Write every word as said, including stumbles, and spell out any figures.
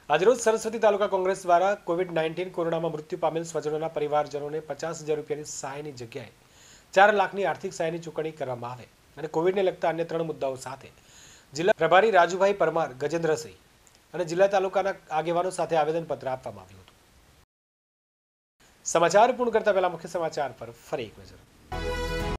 આજરોજ સરસ્વતી તાલુકા કોંગ્રેસ દ્વારા Covid nineteen કોરોનામાં મૃત્યુ પામેલ સ્વજનોના પરિવારજનોને પચાસ હજાર રૂપિયાની સહાયની જગ્યાએ ચાર લાખની આર્થિક સહાયની ચૂકવણી કરવામાં આવે અને કોવિડને લગતા અન્ય ત્રણ મુદ્દાઓ સાથે જિલ્લા પ્રભારી રાજુભાઈ પરમાર, ગજેન્દ્રસિંહ અને જિલ્લા તાલુકાના આગેવાનો સાથે આવેદનપત્ર આપવામાં આવ્યું હતું। સમાચાર પૂર્ણ કરતા પહેલા મુખ્ય સમાચાર પર ફરી એક નજર।